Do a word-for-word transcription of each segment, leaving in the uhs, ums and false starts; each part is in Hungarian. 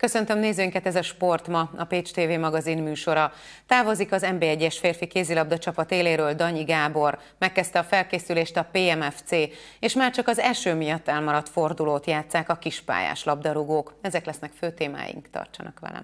Köszöntöm nézőinket, ez a Sport Ma, a Pécs té vé magazin műsora. Távozik az en bé egyes férfi kézilabda csapat éléről Danyi Gábor, megkezdte a felkészülést a pé em ef cé, és már csak az eső miatt elmaradt fordulót játsszák a kispályás labdarúgók. Ezek lesznek fő témáink, tartsanak velem!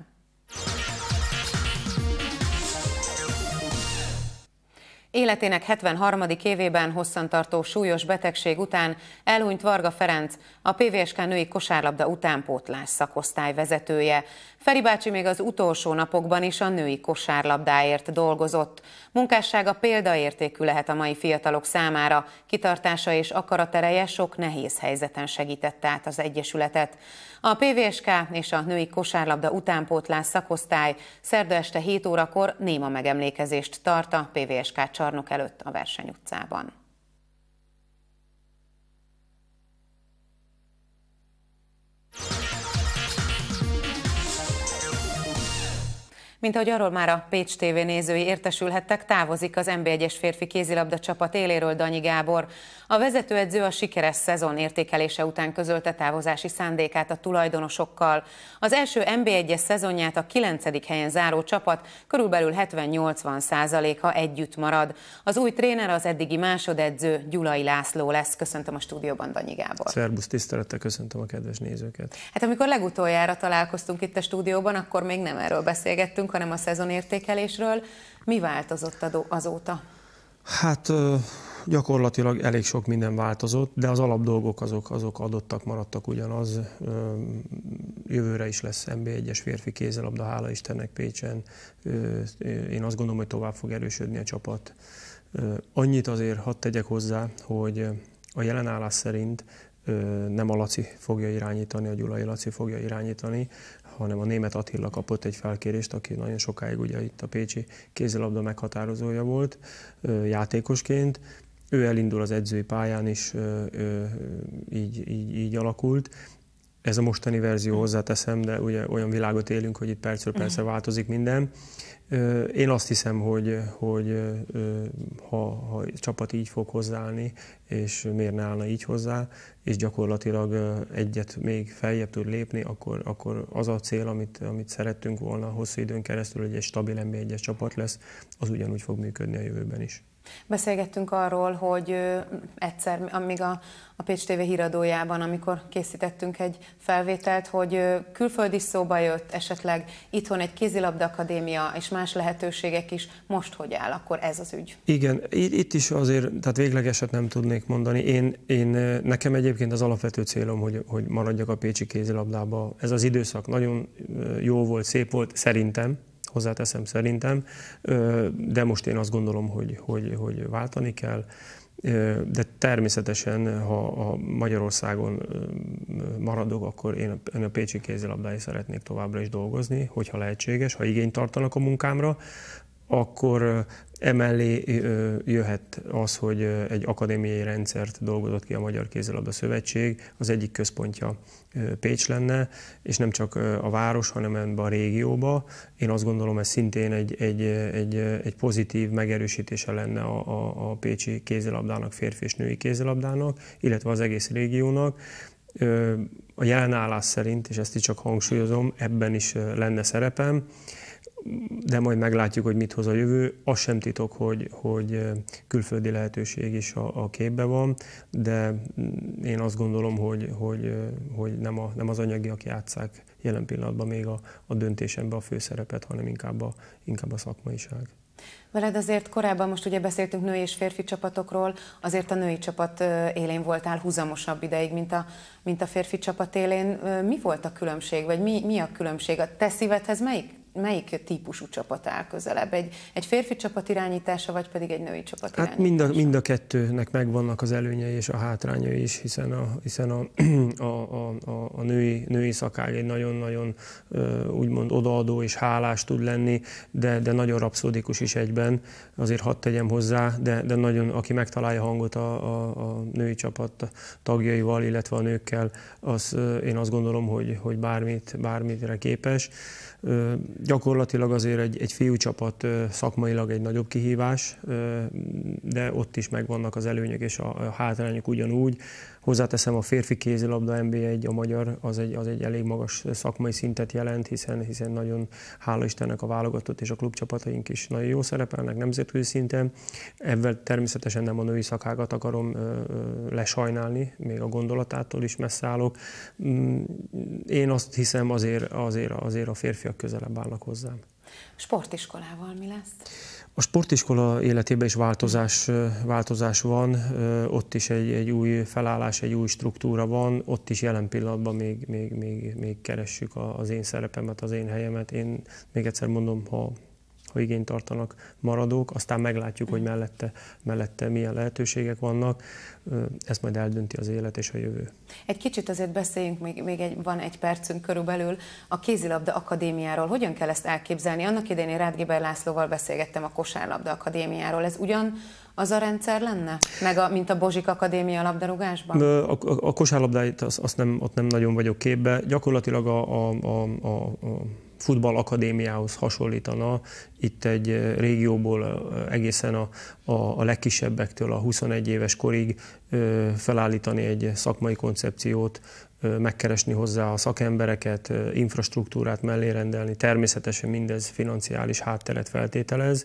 Életének hetvenharmadik évében hosszantartó súlyos betegség után elhunyt Varga Ferenc, a pé vé es ká női kosárlabda utánpótlás szakosztály vezetője. Feri bácsi még az utolsó napokban is a női kosárlabdáért dolgozott. Munkássága példaértékű lehet a mai fiatalok számára, kitartása és akaratereje sok nehéz helyzeten segítette át az egyesületet. A pé vé es ká és a női kosárlabda utánpótlás szakosztály szerda este hét órakor néma megemlékezést tart a pé vé es ká csarnok előtt a Verseny utcában. Mint ahogy arról már a Pécs té vé nézői értesülhettek, távozik az en bé egyes férfi kézilabda csapat éléről Danyi Gábor. A vezetőedző a sikeres szezon értékelése után közölte távozási szándékát a tulajdonosokkal. Az első en bé egyes szezonját a kilencedik helyen záró csapat körülbelül hetven-nyolcvan százaléka együtt marad. Az új tréner az eddigi másodedző Gyulai László lesz. Köszöntöm a stúdióban Danyi Gábor. Szerbusz, tisztelettel köszöntöm a kedves nézőket. Hát amikor legutoljára találkoztunk itt a stúdióban, akkor még nem erről beszélgettünk, hanem a szezonértékelésről. Mi változott azóta? Hát gyakorlatilag elég sok minden változott, de az alapdolgok azok, azok adottak, maradtak ugyanaz. Jövőre is lesz en bé egyes férfi kézilabda, hála Istennek Pécsen. Én azt gondolom, hogy tovább fog erősödni a csapat. Annyit azért hadd tegyek hozzá, hogy a jelenállás szerint nem a Laci fogja irányítani, a Gyulai Laci fogja irányítani, hanem a Németh Attila kapott egy felkérést, aki nagyon sokáig ugye itt a pécsi kézilabda meghatározója volt játékosként. Ő elindul az edzői pályán is, így, így, így alakult. Ez a mostani verzió, hozzáteszem, de ugye olyan világot élünk, hogy itt percről percre változik minden. Én azt hiszem, hogy, hogy ha, ha a csapat így fog hozzáállni, és miért ne állna így hozzá, és gyakorlatilag egyet még feljebb tud lépni, akkor, akkor az a cél, amit, amit szerettünk volna hosszú időn keresztül, hogy egy stabil en bé egyes csapat lesz, az ugyanúgy fog működni a jövőben is. Beszélgettünk arról, hogy egyszer, amíg a, a Pécs té vé híradójában, amikor készítettünk egy felvételt, hogy külföld is szóba jött, esetleg itthon egy kézilabda akadémia és más lehetőségek is, most hogy áll, akkor ez az ügy? Igen, itt is azért, tehát véglegeset nem tudnék mondani. Én, én, nekem egyébként az alapvető célom, hogy, hogy maradjak a pécsi kézilabdába. Ez az időszak nagyon jó volt, szép volt, szerintem. Hozzáteszem szerintem, de most én azt gondolom, hogy, hogy, hogy váltani kell, de természetesen, ha a Magyarországon maradok, akkor én a pécsi kézilabdáért szeretnék továbbra is dolgozni, hogyha lehetséges, ha igényt tartanak a munkámra, akkor emellé jöhet az, hogy egy akadémiai rendszert dolgozott ki a Magyar Kézilabda Szövetség, az egyik központja Pécs lenne, és nem csak a város, hanem ebben a régióba. Én azt gondolom, ez szintén egy, egy, egy, egy pozitív megerősítése lenne a, a, a pécsi kézilabdának, férfi és női kézilabdának, illetve az egész régiónak. A jelenállás szerint, és ezt is csak hangsúlyozom, ebben is lenne szerepem, de majd meglátjuk, hogy mit hoz a jövő. Az sem titok, hogy, hogy külföldi lehetőség is a, a képben van, de én azt gondolom, hogy, hogy, hogy nem, a, nem az anyagiak játsszák jelen pillanatban még a, a döntésemben a főszerepet, hanem inkább a, inkább a szakmaiság. Veled azért korábban, most ugye beszéltünk női és férfi csapatokról, azért a női csapat élén voltál húzamosabb ideig, mint a, mint a férfi csapat élén. Mi volt a különbség, vagy mi, mi a különbség? A te szívedhez melyik, melyik típusú csapat áll közelebb? Egy, egy férfi csapat irányítása, vagy pedig egy női csapat irányítása? Hát mind a, mind a kettőnek megvannak az előnyei és a hátrányai is, hiszen a, hiszen a, a, a, a, a női, női szakág egy nagyon-nagyon úgymond odaadó és hálás tud lenni, de, de nagyon rapszódikus is egyben, azért hadd tegyem hozzá, de, de nagyon, aki megtalálja hangot a, a, a női csapat tagjaival, illetve a nőkkel, az én azt gondolom, hogy, hogy bármit, bármire képes. Gyakorlatilag azért egy, egy fiúcsapat szakmailag egy nagyobb kihívás, de ott is megvannak az előnyök és a, a hátrányok ugyanúgy. Hozzáteszem, a férfi kézilabda en bé egy, a magyar, az egy, az egy elég magas szakmai szintet jelent, hiszen, hiszen nagyon, hála Istennek, a válogatott és a klubcsapataink is nagyon jó szerepelnek nemzetközi szinten. Ebben természetesen nem a női szakágat akarom lesajnálni, még a gondolatától is messze állok. Én azt hiszem, azért, azért, azért a férfiak közelebb állnak hozzám. Sportiskolával mi lesz? A sportiskola életében is változás, változás van, ott is egy, egy új felállás, egy új struktúra van, ott is jelen pillanatban még, még, még, még keressük az én szerepemet, az én helyemet. Én még egyszer mondom, ha, ha igényt tartanak, maradok, aztán meglátjuk, hogy mellette, mellette milyen lehetőségek vannak. Ezt majd eldönti az élet és a jövő. Egy kicsit azért beszéljünk, még, még egy, van egy percünk körülbelül, a kézilabda akadémiáról. Hogyan kell ezt elképzelni? Annak idején én Ráth Giber Lászlóval beszélgettem a kosárlabda akadémiáról. Ez ugyan az a rendszer lenne? Meg a, mint a Bozsik Akadémia labdarúgásban? A, a, a kosárlabdáit azt, azt nem, ott nem nagyon vagyok képbe. Gyakorlatilag a, a, a, a, a futball akadémiához hasonlítana. Itt egy régióból egészen a, a, a legkisebbektől a huszonegy éves korig felállítani egy szakmai koncepciót, megkeresni hozzá a szakembereket, infrastruktúrát mellé rendelni, természetesen mindez financiális hátteret feltételez,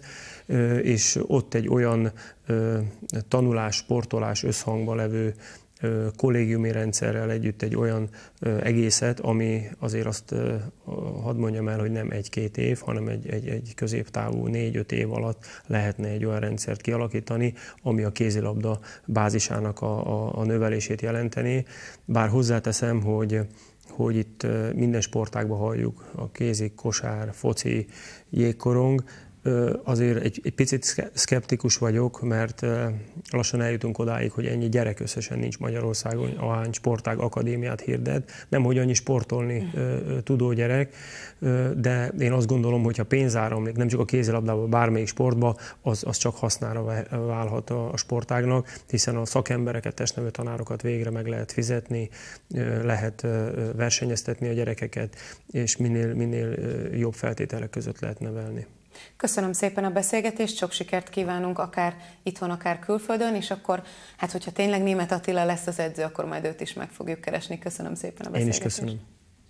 és ott egy olyan tanulás, sportolás összhangban levő kollégiumi rendszerrel együtt egy olyan egészet, ami azért azt hadd mondjam el, hogy nem egy-két év, hanem egy, egy, egy középtávú négy-öt év alatt lehetne egy olyan rendszert kialakítani, ami a kézilabda bázisának a, a, a növelését jelenteni. Bár hozzáteszem, hogy hogy itt minden sportágban halljuk, a kézi, kosár, foci, jégkorong, azért egy, egy picit szkeptikus vagyok, mert lassan eljutunk odáig, hogy ennyi gyerek összesen nincs Magyarországon, ahány sportág akadémiát hirdet. Nem, hogy annyi sportolni tudó gyerek, de én azt gondolom, hogy ha pénz áramlik, nem csak a kézilabdában, bármelyik sportba, az, az csak hasznára válhat a sportágnak, hiszen a szakembereket, testnevelő tanárokat végre meg lehet fizetni, lehet versenyeztetni a gyerekeket, és minél, minél jobb feltételek között lehet nevelni. Köszönöm szépen a beszélgetést, sok sikert kívánunk akár itthon, akár külföldön, és akkor, hát hogyha tényleg Németh Attila lesz az edző, akkor majd őt is meg fogjuk keresni. Köszönöm szépen a beszélgetést. Én is köszönöm.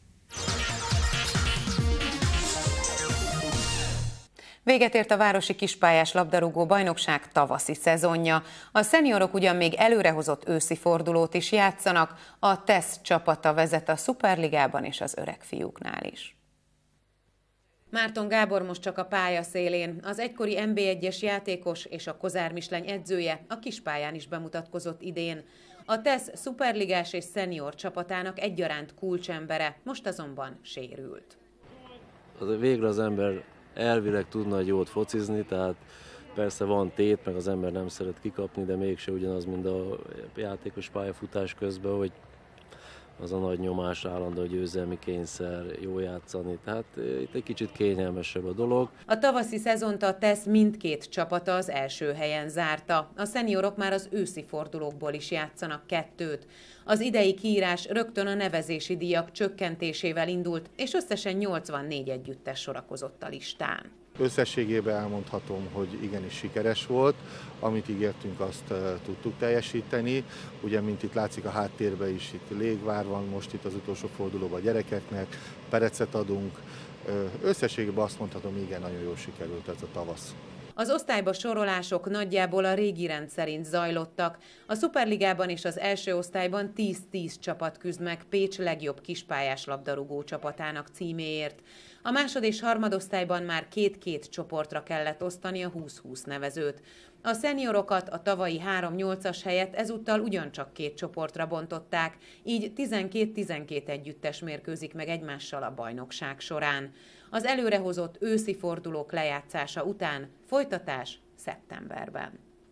Véget ért a városi kispályás labdarúgó bajnokság tavaszi szezonja. A szeniorok ugyan még előrehozott őszi fordulót is játszanak, a TESZ csapata vezet a Szuperligában és az öreg fiúknál is. Márton Gábor most csak a pálya szélén. Az egykori en bé egyes játékos és a Kozár Misleny edzője a kispályán is bemutatkozott idén. A TESZ szuperligás és szenior csapatának egyaránt kulcsembere, most azonban sérült. Az végre az ember elvileg tudna egy jót focizni, tehát persze van tét, meg az ember nem szeret kikapni, de mégse ugyanaz, mint a játékos pályafutás közben, hogy az a nagy nyomás, állandó győzelmi kényszer, jó játszani, tehát itt egy kicsit kényelmesebb a dolog. A tavaszi szezont a TESZ mindkét csapata az első helyen zárta. A szeniorok már az őszi fordulókból is játszanak kettőt. Az idei kiírás rögtön a nevezési díjak csökkentésével indult, és összesen nyolcvannégy együttes sorakozott a listán. Összességében elmondhatom, hogy igenis sikeres volt, amit ígértünk, azt uh, tudtuk teljesíteni. Ugye, mint itt látszik a háttérben is, itt légvár van most itt az utolsó fordulóban a gyerekeknek, perecet adunk. Uh, összességében azt mondhatom, igen, nagyon jól sikerült ez a tavasz. Az osztályba sorolások nagyjából a régi rend szerint zajlottak. A Szuperligában és az első osztályban tíz-tíz csapat küzd meg Pécs legjobb kispályás labdarúgó csapatának címéért. A másod- és harmadosztályban már két-két csoportra kellett osztani a húsz-húsz nevezőt. A szeniorokat a tavalyi három-nyolcas helyett ezúttal ugyancsak két csoportra bontották, így tizenkét-tizenkét együttes mérkőzik meg egymással a bajnokság során. Az előrehozott őszi fordulók lejátszása után folytatás szeptemberben.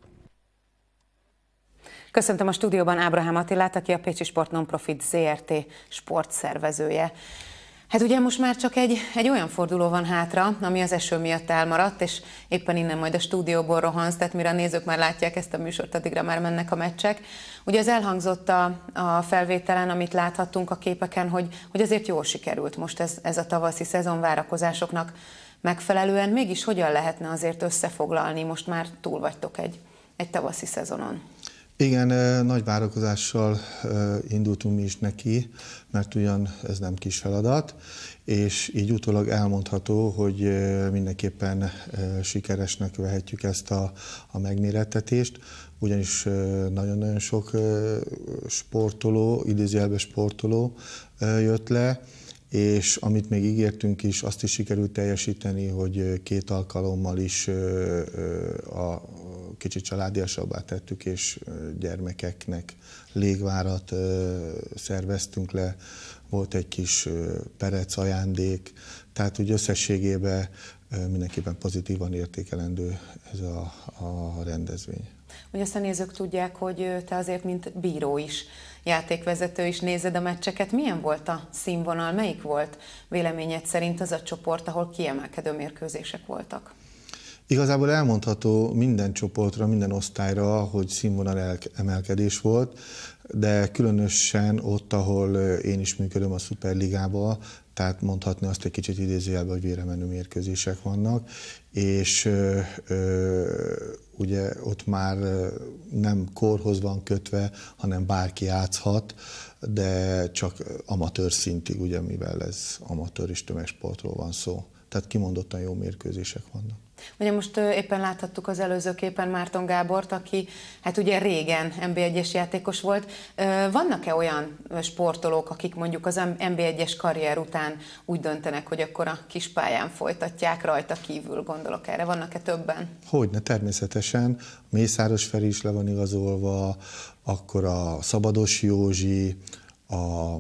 Köszöntöm a stúdióban Ábrahám Attilát, aki a Pécsi Sport Nonprofit zé er té sportszervezője. Hát ugye most már csak egy, egy olyan forduló van hátra, ami az eső miatt elmaradt, és éppen innen majd a stúdióból rohansz, tehát mire a nézők már látják ezt a műsort, addigra már mennek a meccsek. Ugye az elhangzott a, a felvételen, amit láthattunk a képeken, hogy, hogy azért jól sikerült most ez, ez a tavaszi szezon várakozásoknak megfelelően. Mégis hogyan lehetne azért összefoglalni, most már túl vagytok egy, egy tavaszi szezonon? Igen, nagy várakozással indultunk mi is neki, mert ugyan ez nem kis feladat, és így utólag elmondható, hogy mindenképpen sikeresnek vehetjük ezt a, a megmérettetést, ugyanis nagyon-nagyon sok sportoló, idézőjelben sportoló jött le, és amit még ígértünk is, azt is sikerült teljesíteni, hogy két alkalommal is a kicsit családiasabbá tettük, és gyermekeknek légvárat szerveztünk le, volt egy kis perec ajándék, tehát úgy összességében mindenképpen pozitívan értékelendő ez a, a rendezvény. Ugye azt a nézők tudják, hogy te azért, mint bíró is, játékvezető is nézed a meccseket. Milyen volt a színvonal? Melyik volt véleményed szerint az a csoport, ahol kiemelkedő mérkőzések voltak? Igazából elmondható minden csoportra, minden osztályra, hogy színvonal emelkedés volt, de különösen ott, ahol én is működöm a Szuperligában, tehát mondhatni azt egy kicsit idézőjelben, hogy véremenő mérkőzések vannak, és ö, ö, ugye ott már nem korhoz van kötve, hanem bárki játszhat, de csak amatőr szintig, ugye, mivel ez amatőr és tömegsportról van szó. Tehát kimondottan jó mérkőzések vannak. Ugye most éppen láthattuk az előző képen Márton Gábort, aki hát ugye régen en bé egyes játékos volt. Vannak-e olyan sportolók, akik mondjuk az en bé egyes karrier után úgy döntenek, hogy akkor a kispályán folytatják, rajta kívül, gondolok erre? Vannak-e többen? Hogyne, természetesen. Mészáros Feri is le van igazolva, akkor a Szabados Józsi, a...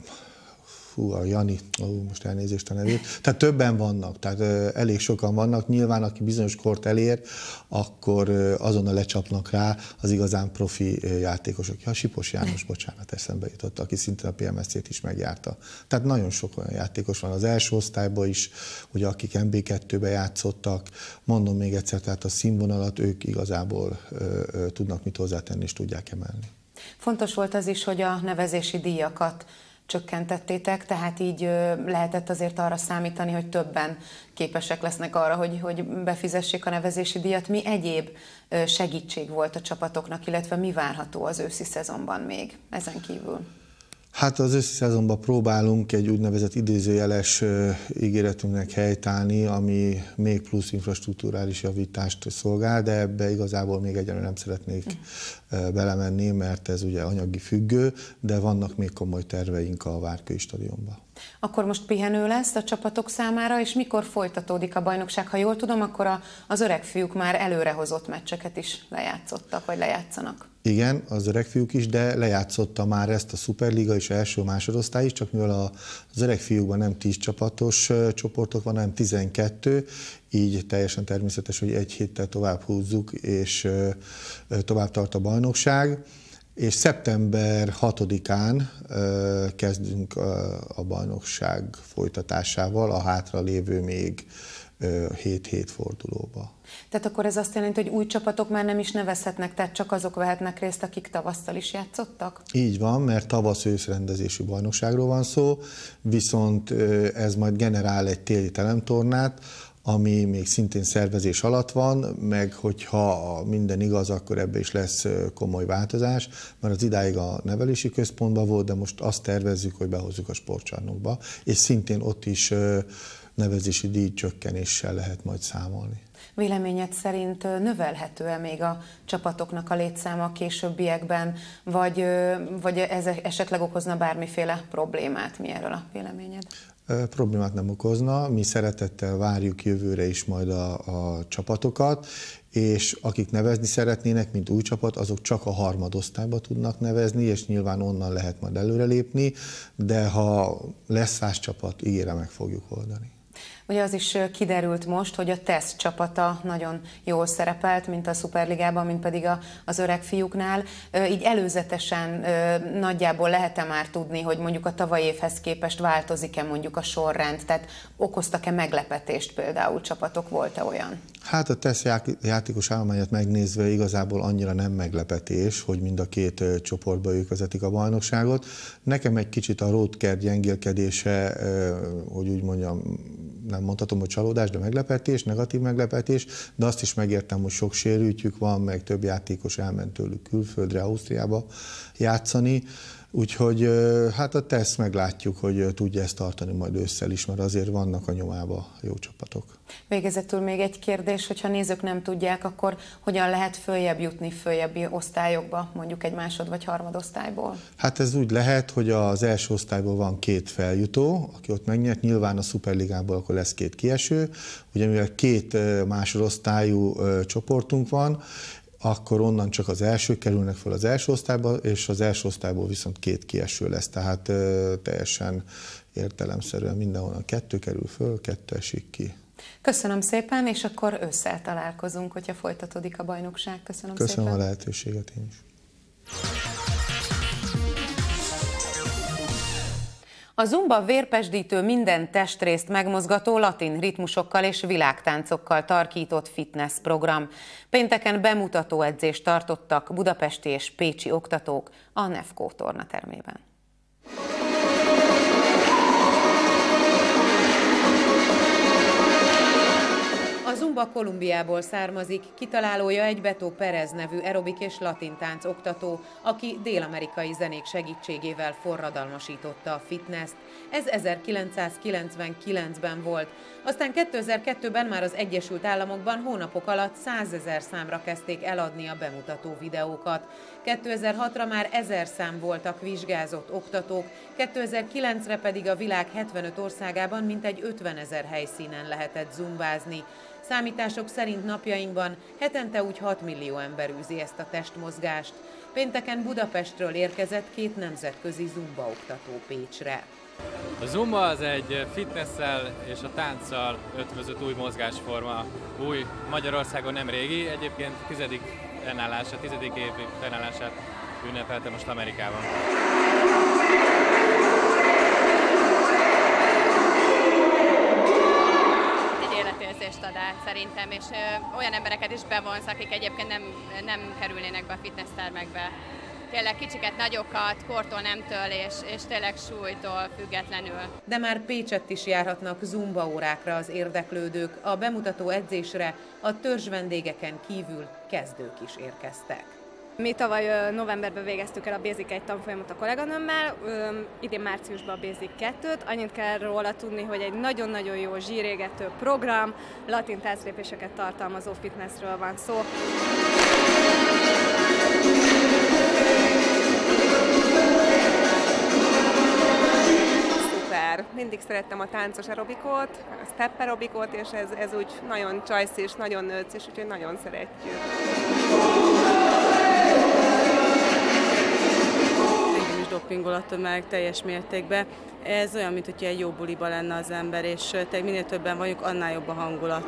Hú, a Jani, ó, most elnézést a nevét, tehát többen vannak, tehát ö, elég sokan vannak, nyilván aki bizonyos kort elér, akkor ö, azonnal lecsapnak rá az igazán profi ö, játékosok. Ja, Sipos János, bocsánat, eszembe jutott, aki szintén a pé em es cét is megjárta. Tehát nagyon sok olyan játékos van az első osztályban is, ugye, akik en bé kettőbe játszottak, mondom még egyszer, tehát a színvonalat ők igazából ö, ö, tudnak mit hozzátenni és tudják emelni. Fontos volt az is, hogy a nevezési díjakat csökkentettétek, tehát így lehetett azért arra számítani, hogy többen képesek lesznek arra, hogy, hogy befizessék a nevezési díjat. Mi egyéb segítség volt a csapatoknak, illetve mi várható az őszi szezonban még ezen kívül? Hát az őszi szezonban próbálunk egy úgynevezett idézőjeles ígéretünknek helytállni, ami még plusz infrastruktúrális javítást szolgál, de ebbe igazából még egyenlően nem szeretnék belemenni, mert ez ugye anyagi függő, de vannak még komoly terveink a Várkői stadionban. Akkor most pihenő lesz a csapatok számára, és mikor folytatódik a bajnokság? Ha jól tudom, akkor a, az öreg fiúk már előrehozott meccseket is lejátszottak, vagy lejátszanak. Igen, az öreg fiúk is, de lejátszotta már ezt a Szuperliga és első másodosztály is, csak mivel az öreg fiúkban nem tíz csapatos csoportok van, hanem tizenkettő, így teljesen természetes, hogy egy héttel tovább húzzuk, és tovább tart a bajnokság. És szeptember hatodikán kezdünk a bajnokság folytatásával, a hátra lévő még hét-hét fordulóba. Tehát akkor ez azt jelenti, hogy új csapatok már nem is nevezhetnek, tehát csak azok vehetnek részt, akik tavasszal is játszottak? Így van, mert tavasz-ősz rendezésű bajnokságról van szó, viszont ez majd generál egy téli teremtornát, ami még szintén szervezés alatt van, meg hogyha minden igaz, akkor ebbe is lesz komoly változás, mert az idáig a nevelési központban volt, de most azt tervezzük, hogy behozzuk a sportcsarnokba, és szintén ott is nevezési díjcsökkenéssel lehet majd számolni. Véleményed szerint növelhető-e még a csapatoknak a létszáma a későbbiekben, vagy, vagy ez esetleg okozna bármiféle problémát? Mi erről a véleményed? Problémát nem okozna, mi szeretettel várjuk jövőre is majd a, a csapatokat, és akik nevezni szeretnének, mint új csapat, azok csak a harmadosztályba tudnak nevezni, és nyilván onnan lehet majd előrelépni, de ha lesz száz csapat, ígérem, meg fogjuk oldani. Ugye az is kiderült most, hogy a TESZ csapata nagyon jól szerepelt, mint a Szuperligában, mint pedig a, az öreg fiúknál. Így előzetesen nagyjából lehet-e már tudni, hogy mondjuk a tavalyi évhez képest változik-e mondjuk a sorrend, tehát okoztak-e meglepetést például csapatok, volt-e olyan? Hát a TESZ játékos állományát megnézve igazából annyira nem meglepetés, hogy mind a két csoportban ők vezetik a bajnokságot. Nekem egy kicsit a Ródker gyengélkedése, hogy úgy mondjam, nem mondhatom, hogy csalódás, de meglepetés, negatív meglepetés, de azt is megértem, hogy sok sérültjük van, meg több játékos elment tőlük külföldre, Ausztriába játszani. Úgyhogy hát a TESZ meglátjuk, hogy tudja ezt tartani majd ősszel is, mert azért vannak a nyomába jó csapatok. Végezetül még egy kérdés, hogyha nézők nem tudják, akkor hogyan lehet följebb jutni följebbi osztályokba, mondjuk egy másod- vagy harmadosztályból? Hát ez úgy lehet, hogy az első osztályból van két feljutó, aki ott megnyert, nyilván a Szuperligából akkor lesz két kieső, ugye mivel két másodosztályú csoportunk van, akkor onnan csak az elsők kerülnek fel az első osztályba, és az első osztályból viszont két kieső lesz, tehát ö, teljesen értelemszerűen mindenhonnan kettő kerül föl, kettő esik ki. Köszönöm szépen, és akkor ősszel találkozunk, hogyha folytatódik a bajnokság. Köszönöm, Köszönöm szépen. a lehetőséget én is. A zumba vérpesdítő, minden testrészt megmozgató latin ritmusokkal és világtáncokkal tarkított fitness program. Pénteken bemutató edzést tartottak budapesti és pécsi oktatók a Nefco tornatermében. A zumba Kolumbiából származik, kitalálója egy Beto Perez nevű aerobik és latintánc oktató, aki dél-amerikai zenék segítségével forradalmasította a fitnesszt. Ez ezerkilencszázkilencvenkilencben volt. Aztán kétezer-kettőben már az Egyesült Államokban hónapok alatt százezer számra kezdték eladni a bemutató videókat. kétezer-hatra már ezer szám voltak vizsgázott oktatók, kétezer-kilencre pedig a világ hetvenöt országában mintegy ötvenezer helyszínen lehetett zumbázni. Számítások szerint napjainkban hetente úgy hat millió ember űzi ezt a testmozgást. Pénteken Budapestről érkezett két nemzetközi zumba oktató Pécsre. A zumba az egy fitnesszel és a tánccal ötvözött új mozgásforma. Új, Magyarországon nem régi, egyébként tizedik fennállását, tizedik év fennállását ünnepelte most Amerikában. Érzést ad át szerintem, és ö, olyan embereket is bevonz, akik egyébként nem, nem kerülnének be a fitnesstermekbe. Tényleg kicsiket, nagyokat, kortól, nemtől, és, és tényleg súlytól függetlenül. De már Pécsett is járhatnak zumba órákra az érdeklődők. A bemutató edzésre a törzs vendégeken kívül kezdők is érkeztek. Mi tavaly novemberben végeztük el a Basic egy tanfolyamot a kolléganőmmel, idén márciusban a Basic kettőt. Annyit kell róla tudni, hogy egy nagyon-nagyon jó zsírégető program, latin tánclépéseket tartalmazó fitnessről van szó. Szuper! Mindig szerettem a táncos aerobikot, a step aerobikot, és ez, ez úgy nagyon csajsz és nagyon nőc, és úgyhogy nagyon szeretjük. Engem is dopingol a tömeg teljes mértékben. Ez olyan, mint hogyha egy jó buliba lenne az ember, és minél többen vagyunk, annál jobb a hangulat.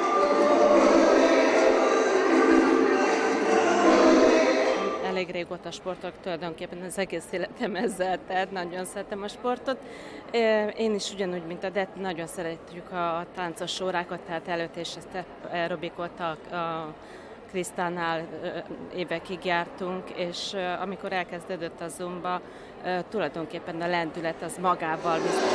Elég régóta sportok, tulajdonképpen az egész életem ezzel, tehát nagyon szeretem a sportot. Én is ugyanúgy, mint a Det, nagyon szeretjük a táncos órákat, tehát előtt és ezt aerobikot a, a Krisztánál évekig jártunk, és amikor elkezdődött a zumba, tulajdonképpen a lendület az magával visz.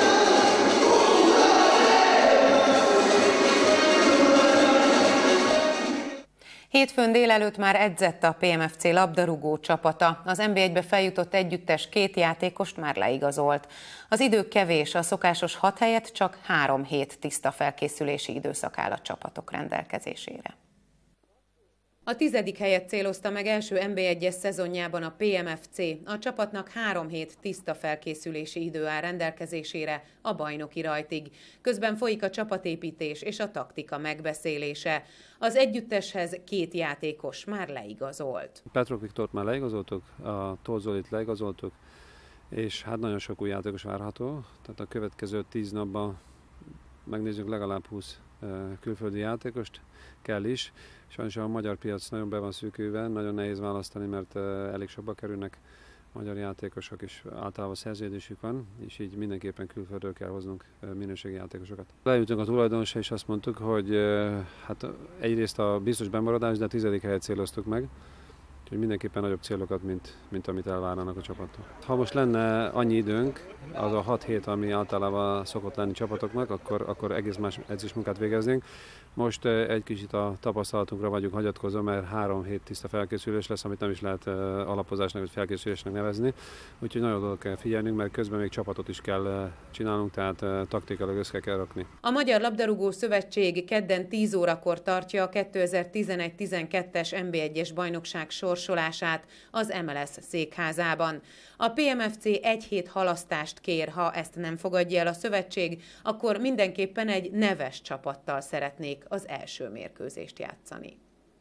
Hétfőn délelőtt már edzett a pé em ef cé labdarúgó csapata. Az en bé egybe feljutott együttes két játékost már leigazolt. Az idő kevés, a szokásos hat helyett csak három hét tiszta felkészülési időszak áll a csapatok rendelkezésére. A tizedik helyet célozta meg első en bé egyes szezonjában a pé em ef cé. A csapatnak három hét tiszta felkészülési idő áll rendelkezésére a bajnoki rajtig. Közben folyik a csapatépítés és a taktika megbeszélése. Az együtteshez két játékos már leigazolt. Petrov Viktort már leigazoltuk, a Tolzolit leigazoltuk, és hát nagyon sok új játékos várható. Tehát a következő tíz napban megnézzünk legalább húsz külföldi játékost, kell is. Sajnos a magyar piac nagyon be van szűkülve, nagyon nehéz választani, mert elég sokba kerülnek magyar játékosok, és általában szerződésük van, és így mindenképpen külföldről kell hoznunk minőségi játékosokat. Leültünk a tulajdonossal, és azt mondtuk, hogy hát egyrészt a biztos bemaradás, de a tizedik helyet céloztuk meg, úgyhogy mindenképpen nagyobb célokat, mint, mint amit elvárnának a csapattól. Ha most lenne annyi időnk, az a hat hét, ami általában szokott lenni csapatoknak, akkor, akkor egész más edzésmunkát végeznénk. Most egy kicsit a tapasztalatunkra vagyunk hagyatkozva, mert három hét tiszta felkészülés lesz, amit nem is lehet alapozásnak vagy felkészülésnek nevezni. Úgyhogy nagyon oda kell figyelnünk, mert közben még csapatot is kell csinálnunk, tehát taktikailag össze kell rakni. A Magyar Labdarúgó Szövetség kedden tíz órakor tartja a kétezer-tizenegy tizenkettes en bé egyes bajnokság sorsolását az em el es székházában. A pé em ef cé egy hét halasztást kér, ha ezt nem fogadja el a szövetség, akkor mindenképpen egy neves csapattal szeretnék az első mérkőzést játszani.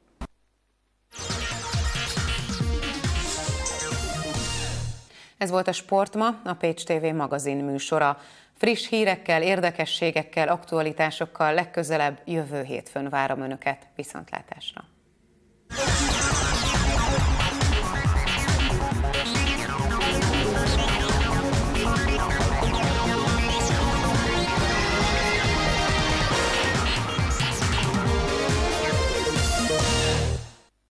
Ez volt a Sport ma, a Pécs té vé magazin műsora. Friss hírekkel, érdekességekkel, aktualitásokkal legközelebb jövő hétfőn várom Önöket. Viszontlátásra!